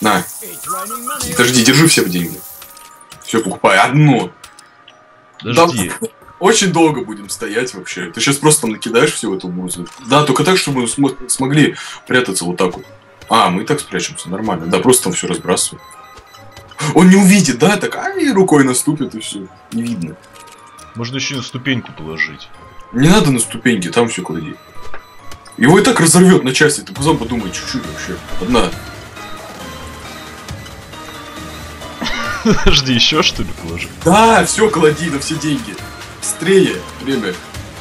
На. Подожди, держи все деньги. Все, покупай одно. Подожди. Да, очень долго будем стоять вообще. Ты сейчас просто накидаешь всю эту музыку. Да, только так, чтобы мы смогли прятаться вот так вот. А, мы и так спрячемся, нормально. Да, просто там все разбрасываем. Он не увидит, да? Так, и рукой наступит, и все. Не видно. Можно еще на ступеньку положить. Не надо на ступеньки, там все клади. Его и так разорвет на части, ты сам подумай чуть-чуть вообще. Одна. Подожди, еще что ли положить? Да, все клади на все деньги. Быстрее, время.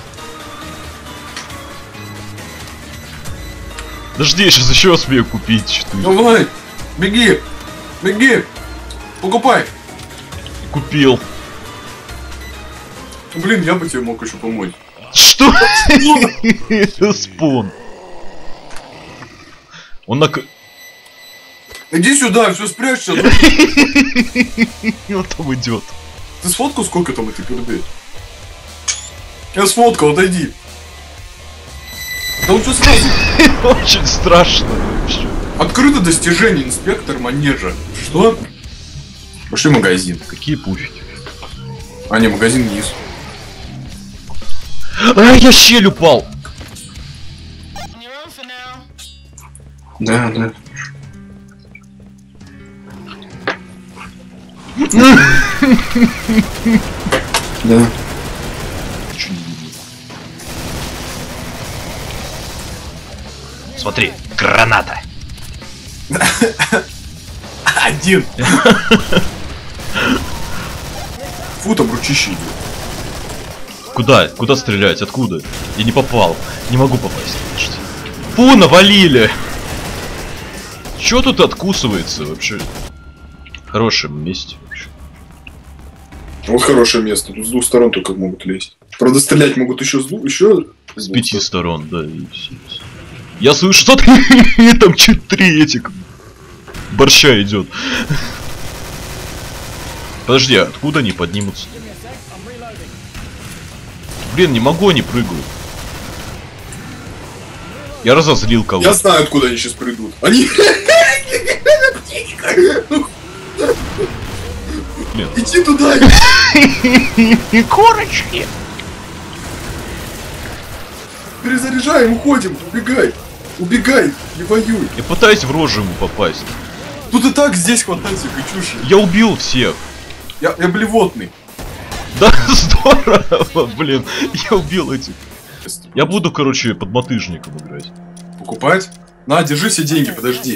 Подожди, я сейчас еще успею купить 4. Давай, беги, беги, покупай. Купил. Блин, я бы тебе мог еще помочь. Что? Это спон. Он на... Иди сюда, все спрячься. Он там идет. Ты сфоткал, сколько там этой перды? Я сфоткал, отойди. Да он что сразу? Очень страшно вообще. Открыто достижение, инспектор манежа. Что? Пошли в магазин. Какие пуфики? А, не, магазин вниз. А, я щель упал. Да, да. Да. Смотри, граната. Один. Фу, там ручище идет. Куда? Куда стрелять? Откуда? Я не попал. Не могу попасть. Подожди. Фу, навалили! Чё тут откусывается вообще? В хорошем месте вообще. Вот хорошее место. Тут с двух сторон только могут лезть. Правда, стрелять могут еще с двух, С 5 сторон, да. И все. Я слышу, что там чуть 3 этих борща идет. Подожди, а откуда они поднимутся? Блин, не могу, они прыгают. Я разозлил кого-то. Я знаю, откуда они сейчас придут. Они... Блин. Иди туда! Корочки! Перезаряжаем, уходим, убегай! Убегай, не воюй! Я пытаюсь в рожу ему попасть. Тут и так здесь хватает всякой чуши. Я убил всех. Я блевотный. Да, здорово, блин. Я убил этих. Я буду, короче, под мотыжником играть. Покупать? На, держи все деньги, подожди.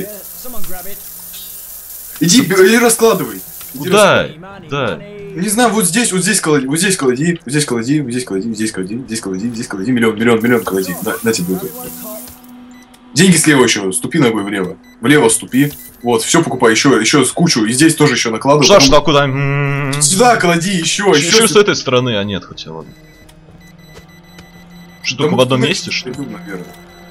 Иди, и раскладывай. Куда? Да. Не знаю, вот здесь клади, вот здесь клади, вот здесь клади, вот здесь клади, здесь клади, здесь клади, здесь клади, миллион клади. На тебе вот. Деньги слева еще, ступи ногой влево. Влево ступи. Вот, все покупай, еще с кучу, и здесь тоже еще накладывай. Что, куда? Сюда клади, еще. Еще с этой стороны, а нет, хотя ладно. Что, только в одном месте, что ли? Пойдем, наверное.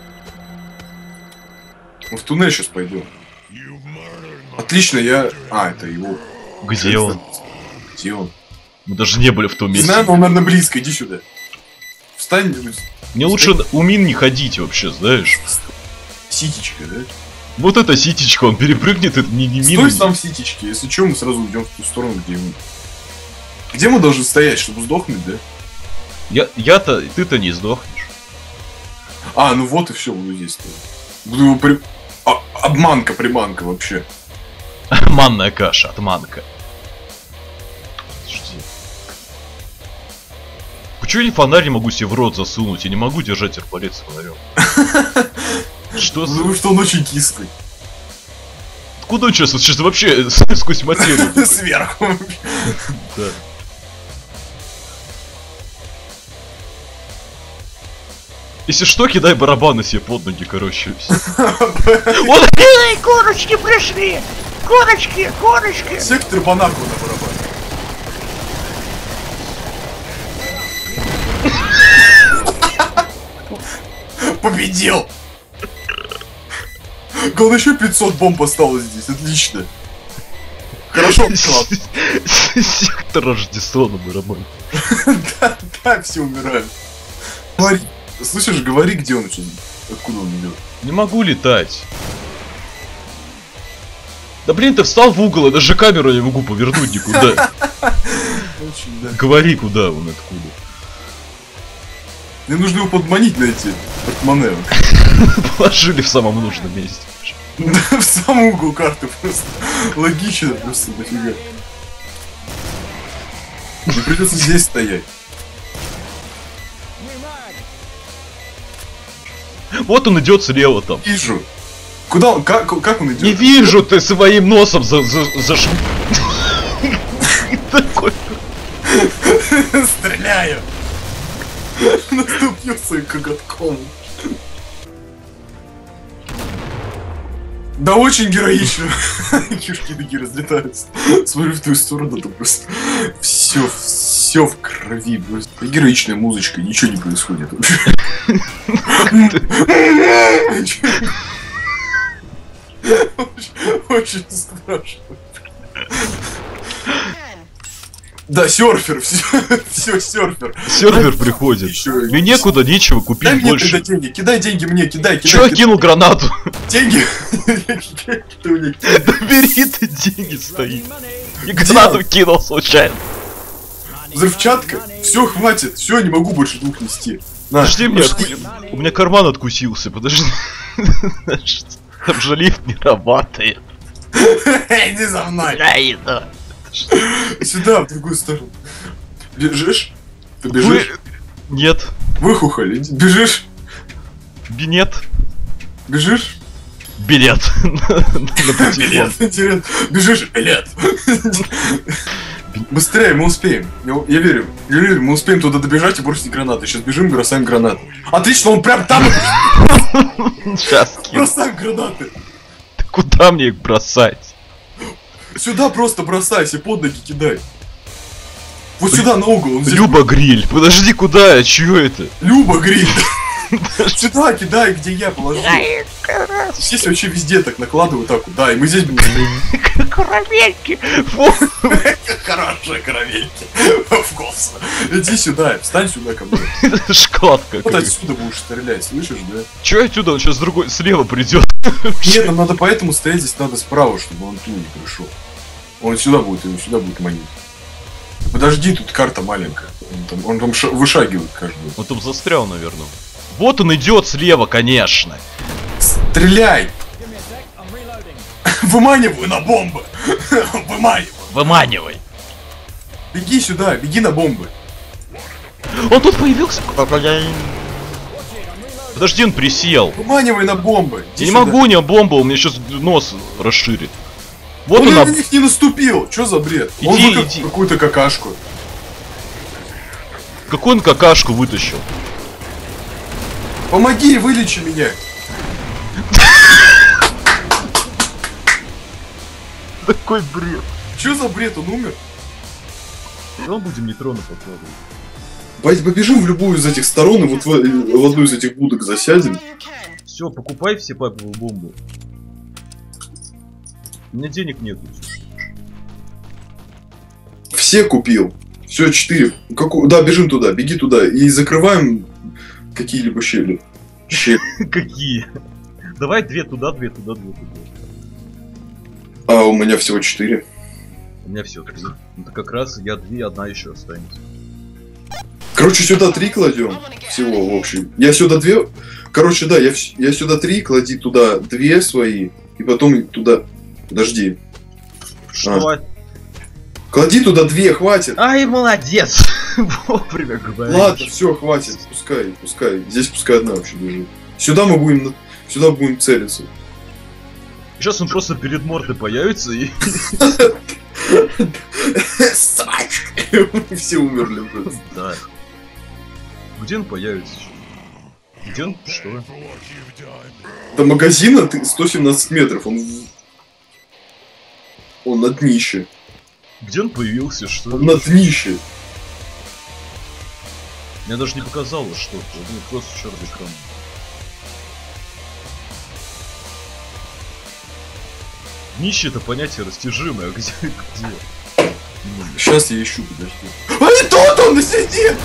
Мы в туннель сейчас пойдем. Отлично, я... А, это его. Где он? Где он? Мы даже не были в том месте. Знаю, но он, наверное, близко, иди сюда. Встань. Мне лучше у мин не ходить вообще, знаешь. Ситечка, да? Вот эта ситечка, он перепрыгнет, это не Стой мина. там в ситечке, если что, мы сразу уйдем в ту сторону, где мы. Где мы должны стоять, чтобы сдохнуть, да? Я-то, ты-то не сдохнешь. А, ну вот и все, буду здесь стоять. Буду его обманка-приманка вообще. Манная каша, отманка. Подожди. Почему я фонарь не могу себе в рот засунуть? Я не могу держать арбалет с фонарем. Что за... Потому что он очень кислый. Откуда он сейчас вообще сквозь материю? Сверху. Да. Если что, кидай барабаны себе под ноги, короче. Вот, эй, курочки пришли! Курочки! Сектор Банаку на барабане. Победил! Главное, еще 500 бомб осталось здесь, отлично. Хорошо, класс. Сектор Рождества на барабане. Да, все умирают. Говори, слышишь, говори, где он сейчас, откуда он идет. Не могу летать. Да блин, ты встал в угол, я даже камеру не могу повернуть никуда. Очень, да. Говори, куда он, откуда. Мне нужно его подманить на эти портмоне. Положили в самом нужном месте. Да, в сам угол карты просто. Логично просто дофига. Мне придется здесь стоять. Вот он идет слева там. Вижу. Куда он? Как он идет? Не вижу, ты своим носом зашел. Такой. Стреляю! Наступил своим коготком. Да очень героично. Кишки такие разлетаются. Смотрю в ту сторону, то просто все в крови. Просто героичная музычка, ничего не происходит вообще. Очень страшно. Да, серфер, все, серфер. Сервер приходит. Мне некуда, нечего купить Дай мне больше. тогда деньги, кидай деньги мне, кидай. Чё я кинул гранату? Деньги? Да бери ты, деньги стоит. И гранату кинул случайно. Взрывчатка? Все, хватит, все, не могу больше двух нести. На, Подожди, пошли. у меня карман откусился, подожди. Там же лифт не работает. Иди за мной. Сюда, в другую сторону. Бежишь? Ты бежишь? Нет. Выхухоли. Бежишь? Нет. Бежишь? Билет. Билет, интересно. Бежишь? Билет. Быстрее, мы успеем. Я верю. Я верю, мы успеем туда добежать и бросить гранаты. Сейчас бежим, бросаем гранаты. Отлично, он прям там. Сейчас кину. Бросаем гранаты. Куда мне их бросать? Сюда просто бросайся, под ноги кидай. Вот сюда, на угол. Он здесь... Люба гриль. Подожди, куда? Чё это? Люба гриль. Сюда кидай, где я положу. Здесь вообще везде так накладываю так вот. Да, и мы здесь... Карамельки. Хорошие карамельки. Вкусно. Иди сюда, встань сюда ко мне. Шкаф Вот какой. отсюда будешь стрелять, слышишь, да? Чё отсюда? Он сейчас другой слева придет. Нет, нам надо поэтому стоять здесь надо справа, чтобы он туда не пришел. Он сюда будет манить. Подожди, тут карта маленькая. Он там вышагивает каждую. Он там застрял, наверное. Вот он идет слева, конечно. Стреляй! Выманиваю на бомбы! Выманиваю! Выманивай. Беги сюда, беги на бомбы. Он тут появился. Подожди, он присел. Выманивай на бомбы! Я не могу, у него бомба, у меня сейчас нос расширит. Вот Он он. на них не наступил! Чё за бред? Он Иди. какую-то какашку. Какую он какашку вытащил? Помоги, вылечи меня! Такой бред. Чё за бред? Он умер? Ну, будем нейтроны подкладывать. Побежим в любую из этих сторон и вот в одну из этих будок засядем. Все, покупай все папевые бомбы. У меня денег нету. Все купил. Все, 4. Да, бежим туда, беги туда. И закрываем какие-либо щели. Какие? Давай 2 туда, 2 туда, 2 туда. А у меня всего 4. У меня все 3. Это как раз я 2, одна еще останется. Короче, сюда 3 кладем. Всего, в общем. Я сюда 2. Короче, да, я сюда 3, клади туда 2 свои. И потом туда. Подожди. Что? Клади туда 2, хватит. Ай, молодец! Вовремя говоришь. Ладно, все, хватит. Пускай. Здесь пускай одна вообще лежит. Сюда будем целиться. Сейчас он просто перед мордой появится и... Все умерли просто. Да. Где он появится? Где он? Что? До магазина 117 метров. Он на днище. Где он появился? Что? Он на днище. Мне даже не показалось что-то. У меня просто черный экран. Днище — это понятие растяжимое, а где? Сейчас я ищу, подожди. А не тут он сидит!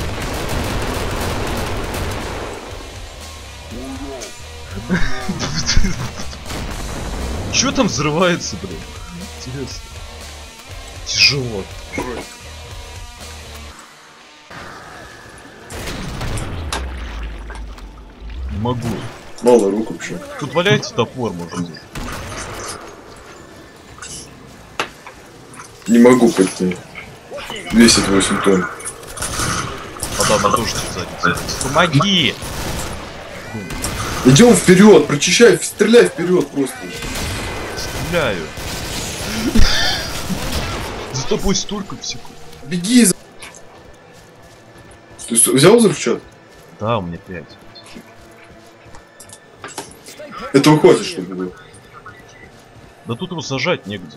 Чё там взрывается, блин? Интересно. Тяжело. Не могу. Мало рук вообще. Тут валяется топор, может быть. Не могу пойти. Весит 8 тонн. Подам на душу сзади. Помоги! Идем вперед, прочищай, стреляй вперед просто. Стреляю. За тобой столько всего. Беги за... Ты взял взрывчатку? Да, у меня 5. Этого хватит, чтобы было. Да тут его сажать негде.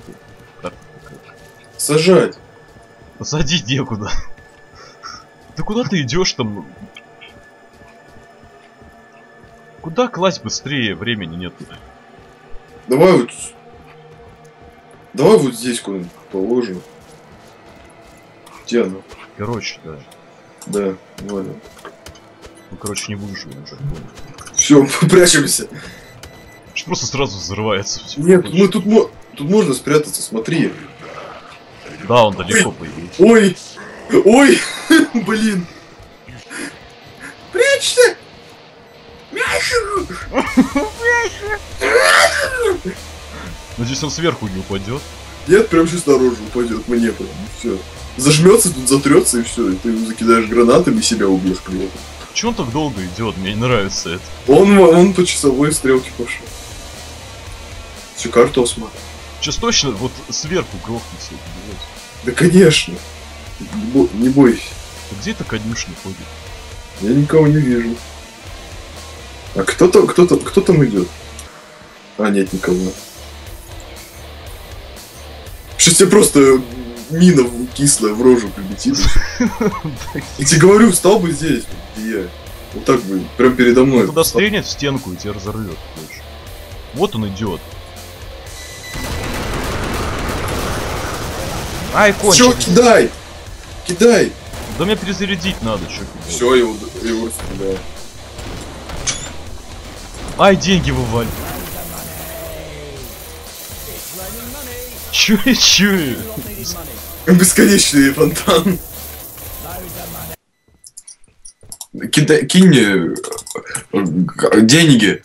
Сажать. Посадить некуда. Да куда ты идешь там? Куда класть быстрее? Времени нет. Давай вот... Давай вот здесь куда-нибудь положим. Где она? Короче, да. Да, ладно. Ну, короче, не выживем уже. Все, прячемся. Просто сразу взрывается все. Нет, мы тут можно спрятаться, смотри. Да, он далеко появился. Ой! Ой! Блин! Прячься! Надеюсь, он сверху не упадет. Нет, прям сейчас наружу упадет, мне прям, все. Зажмется, тут затрется и все, и ты ему закидаешь гранатами и себя убьешь при этом. Чего он так долго идет? Мне не нравится это. Он по часовой стрелке пошел. Все, карту осмотр. Сейчас точно вот сверху грохнется. Да конечно. Не бойся. А где эта конюшня ходит? Я никого не вижу. А кто там идет? А, нет, никого. Сейчас тебе просто мина кислая в рожу прилетит. Я тебе говорю, встал бы здесь, где я. Вот так бы, прям передо мной. Туда стрельнет в стенку и тебя разорвет. Вот он идет. Ай, кончик. Чё, кидай! Кидай! Да мне перезарядить надо, чё. Все, его стреляю. Ай, деньги вываль. Чё? Бесконечный фонтан. Кинь деньги.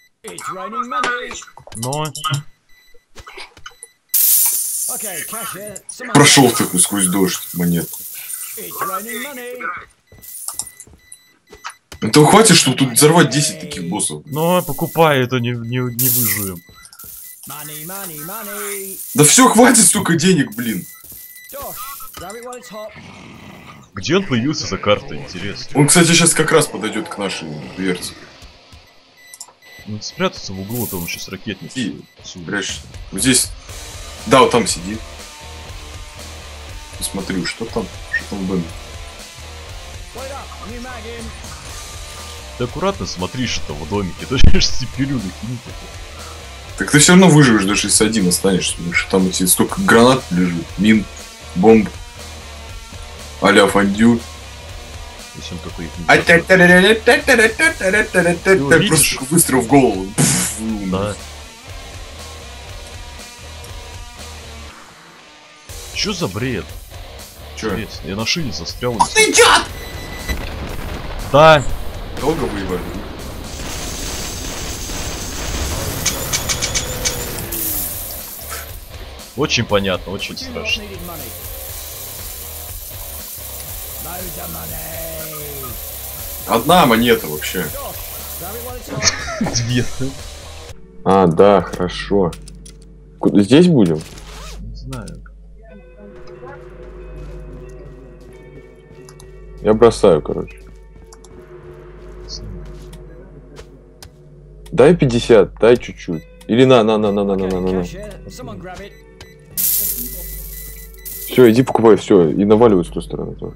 Но... Прошел такой сквозь дождь монетку. Этого хватит, чтобы тут взорвать 10 таких боссов. Но покупай, это не выживем. Да все, хватит столько денег, блин. Где он появился за картой, интересно? Он, кстати, сейчас как раз подойдет к нашей дверце. Надо спрятаться в углу, а то он сейчас ракетник. Прячься. Вот здесь. Да, вот там сидит. Посмотрю, что там в доме. Ты аккуратно смотришь, что в домике, точно степелю накинуть. Так ты все равно выживешь, даже если один останешься, потому что там эти столько гранат лежит, мин, бомб, а-ля фондю. Если он какой Просто выстрел в голову. Да. Чё за бред? Чё? Я на шине застрял. Он идет! Да. Долго воевали? Очень понятно, очень страшно. Одна монета вообще. Две. А, да, хорошо. Здесь будем? Не знаю. Я бросаю, короче. Дай 50, дай чуть-чуть. Или на. Все, иди покупай, все, и наваливай с той стороны тоже.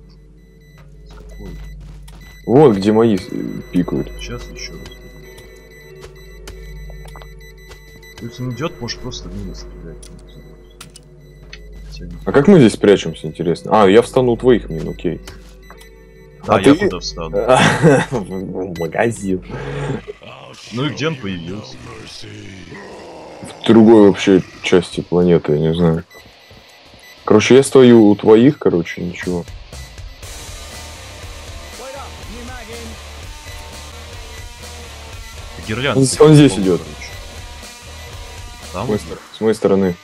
Вон, где мои пикают. Сейчас еще раз. Если он идет, может просто в мины стрелять. А как мы здесь прячемся, интересно? А, я встану у твоих мин, окей. Да, А я ты- куда встану. В магазин. Ну и где он появился? в другой вообще части планеты, я не знаю. Короче, я стою у твоих, короче, ничего. Гирлянда. Он здесь идет. Там? С моей стороны.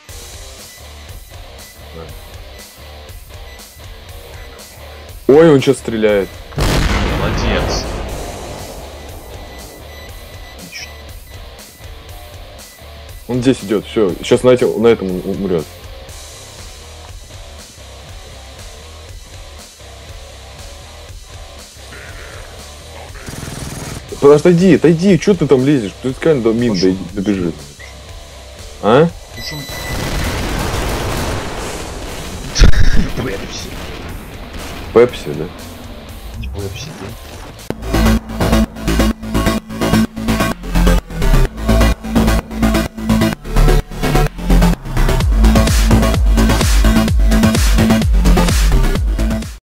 Ой, он сейчас стреляет. Молодец. Отлично. Он здесь идет, все. Сейчас на этом умрет. Подожди, отойди, что ты там лезешь? Ты скажи, до мин добежит. А? Пепси. Пепси, да? Не Пепси, да?